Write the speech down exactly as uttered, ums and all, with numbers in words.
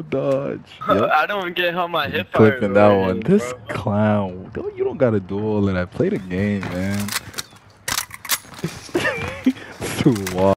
dodge. Yep. I don't get how my hip fire Clipping that right one. is, This bro. clown. Don't- You don't gotta do all of that. Play the game, man. Swahy.